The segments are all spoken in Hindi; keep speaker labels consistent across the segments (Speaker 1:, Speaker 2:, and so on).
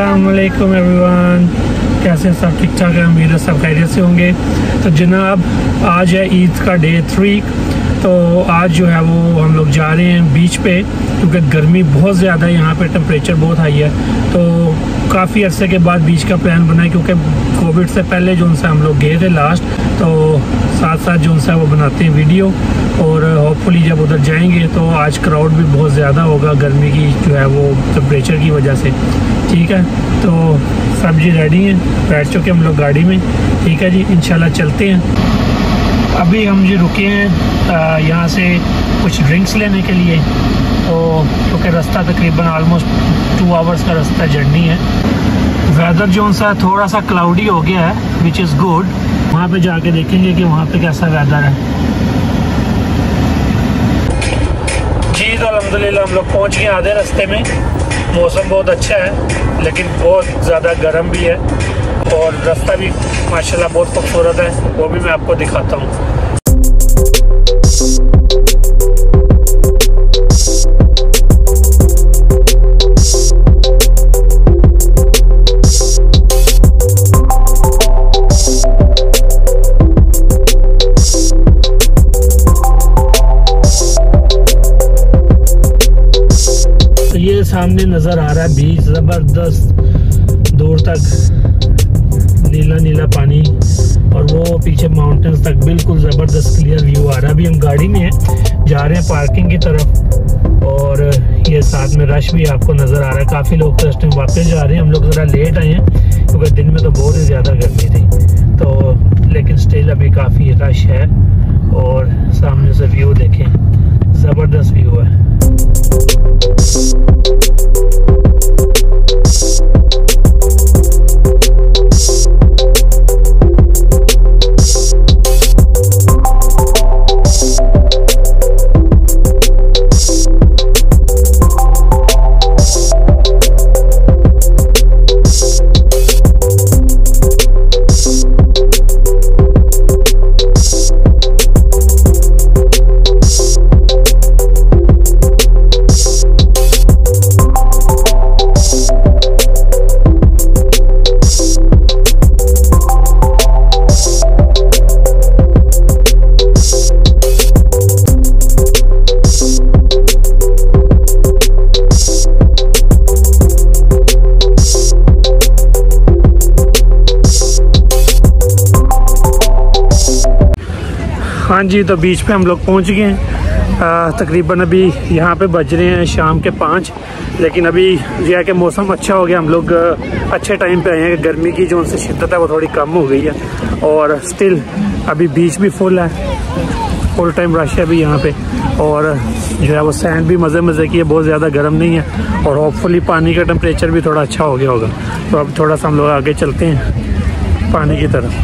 Speaker 1: अस्सलाम वालेकुम एवरीवन, कैसे सब ठीक ठाक है। उम्मीद है सब खैरियत से होंगे। तो जनाब आज है ईद का डे 3। तो आज जो है वो हम लोग जा रहे हैं बीच पे, क्योंकि गर्मी बहुत ज़्यादा है यहाँ पे, टेम्परेचर बहुत हाई है। तो काफ़ी अरसे के बाद बीच का प्लान बना है, क्योंकि कोविड से पहले जो उनसे हम लोग गए थे लास्ट, तो साथ साथ जो उनसे वो बनाते हैं वीडियो। और होपफुली जब उधर जाएंगे तो आज क्राउड भी बहुत ज़्यादा होगा गर्मी की जो है वो टेम्परेचर की वजह से। ठीक है, तो सब जी रेडी हैं, बैठ चुके हम लोग गाड़ी में। ठीक है जी, इंशाल्लाह चलते हैं। अभी हम जी रुके हैं यहाँ से कुछ ड्रिंक्स लेने के लिए, तो क्योंकि रास्ता तकरीबन ऑलमोस्ट 2 आवर्स का रास्ता जर्नी है। वेदर जो सा थोड़ा सा क्लाउडी हो गया है, विच इज़ गुड। वहाँ पे जाके देखेंगे कि वहाँ पे कैसा वेदर है। जी तो अल्हम्दुलिल्लाह हम लोग पहुँच गए आधे रास्ते में। मौसम बहुत अच्छा है, लेकिन बहुत ज़्यादा गर्म भी है, और रास्ता भी माशाल्लाह बहुत खूबसूरत है, वो भी मैं आपको दिखाता हूँ। तो ये सामने नज़र आ रहा है बीच, ज़बरदस्त दूर तक नीला नीला पानी, और वो पीछे माउंटेन्स तक बिल्कुल ज़बरदस्त क्लियर व्यू आ रहा है। अभी हम गाड़ी में हैं, जा रहे हैं पार्किंग की तरफ, और ये साथ में रश भी आपको नज़र आ रहा है। काफ़ी लोग तो इस टाइम वापस जा रहे हैं। हम लोग ज़रा लेट आए हैं, क्योंकि दिन में तो बहुत ही ज़्यादा गर्मी थी, तो लेकिन स्टिल अभी काफ़ी रश है। और सामने से व्यू देखें, ज़बरदस्त व्यू है। हाँ जी, तो बीच पे हम लोग पहुँच गए हैं। तकरीबन अभी यहाँ पे बज रहे हैं शाम के 5, लेकिन अभी यह है कि मौसम अच्छा हो गया। हम लोग अच्छे टाइम पे आए हैं, गर्मी की जो उनसे शिद्दत है वो थोड़ी कम हो गई है, और स्टिल अभी बीच भी फुल है, फुल टाइम रश है अभी यहाँ पे। और जो है वो सैंड भी मज़े मज़े की है, बहुत ज़्यादा गर्म नहीं है, और होपफुली पानी का टेम्परेचर भी थोड़ा अच्छा हो गया होगा। तो अब थोड़ा सा हम लोग आगे चलते हैं पानी की तरफ।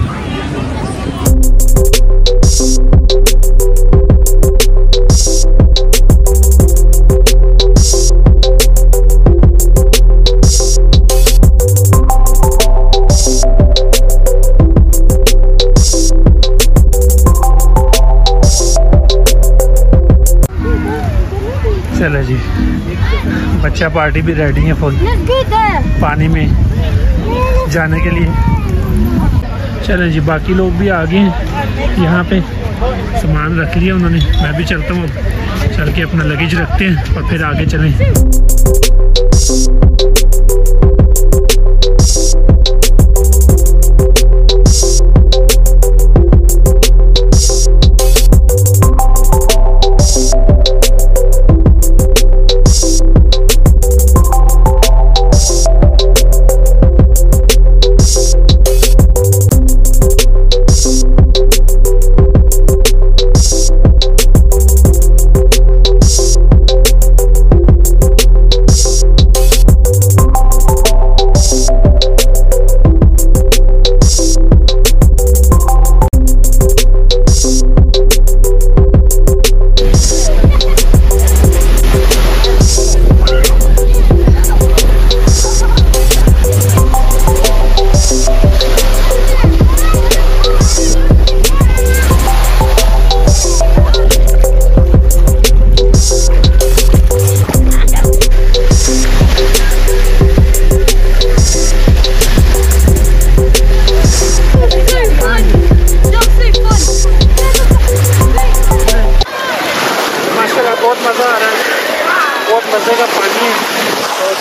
Speaker 1: चलो जी, बच्चा पार्टी भी रेडी है फुल पानी में जाने के लिए। चलो जी, बाकी लोग भी आ गए हैं यहाँ पे, सामान रख लिया उन्होंने। मैं भी चलता हूँ, चल के अपना लगेज रखते हैं और फिर आगे चलें।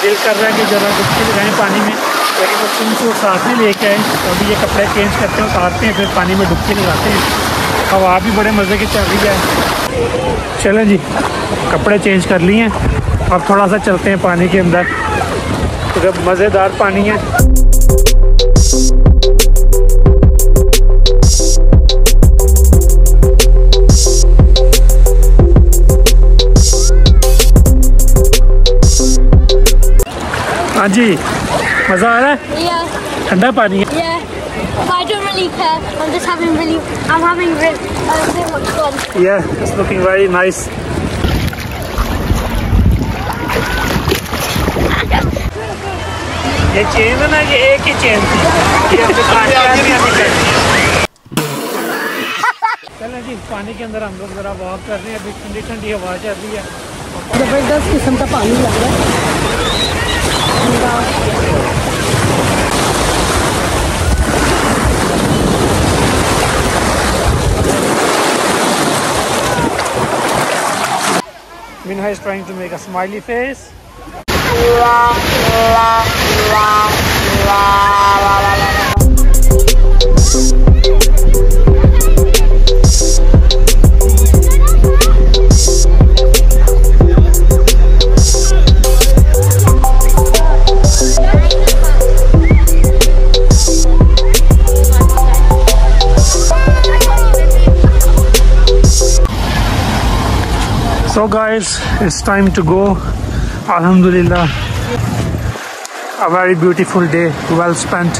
Speaker 1: दिल कर रहा है कि ज़रा डुबकी लगाएं पानी में, लेकिन वो स्विम सूट साथ में लेके आए। तो अभी ये कपड़े चेंज करते हैं, उतारते हैं, फिर पानी में डुबकी लगाते हैं। हवा भी बड़े मज़े की चल रही है। चलें जी, कपड़े चेंज कर लिए हैं, अब थोड़ा सा चलते हैं पानी के अंदर, क्योंकि मज़ेदार पानी है। हाँ जी, मज़ा आ रहा है?
Speaker 2: Yeah.
Speaker 1: ठंडा पानी है।
Speaker 2: Yeah. I don't really care. I'm just having I'm having so much fun.
Speaker 1: Yeah, it's looking very nice. ये चेन है ना, ये एक ही चेन थी, ये हमने चलें जी, पानी के अंदर हम लोग ज़रा वॉक कर रहे हैं। अभी ठंडी ठंडी हवा चल रही है,
Speaker 2: जबरदस्त किस्म का पानी लग रहा है।
Speaker 1: Minha is trying to make a smiley face. So guys, it's time to go. Alhamdulillah, a very beautiful day, well spent.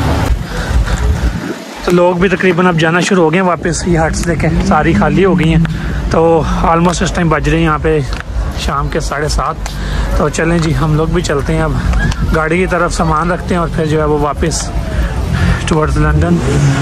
Speaker 1: तो लोग भी तकरीबन अब जाना शुरू हो गए हैं वापस। ये हट्स देखें सारी खाली हो गई हैं। तो ऑलमोस्ट इस टाइम बज रहे हैं यहाँ पे शाम के 7:30। तो चलें जी, हम लोग भी चलते हैं अब, गाड़ी की तरफ सामान रखते हैं और फिर जो है वो वापस towards London.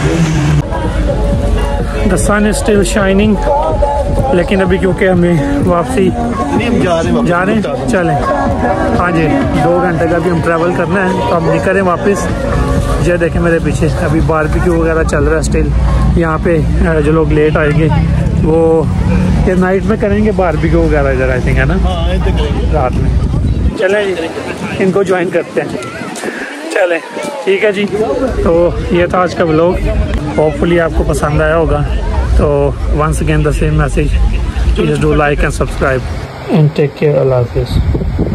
Speaker 1: The sun is still shining, लेकिन अभी क्योंकि हमें वापसी जा रहे हैं चलें। हाँ जी, 2 घंटे का भी हम ट्रैवल करना है, तो अब निकलें वापस। ये देखें मेरे पीछे अभी बारबेक्यू वगैरह चल रहा है स्टिल। यहाँ पे जो लोग लेट आएंगे वो ये नाइट में करेंगे बारबेक्यू वगैरह इधर, आई थिंक, है ना, रात में। चलें जी, इनको ज्वाइन करते हैं। चलें, ठीक है जी। तो ये था आज का व्लॉग, होपफुली आपको पसंद आया होगा। So once again the same message, please do like and subscribe and take care. Allah Hafiz.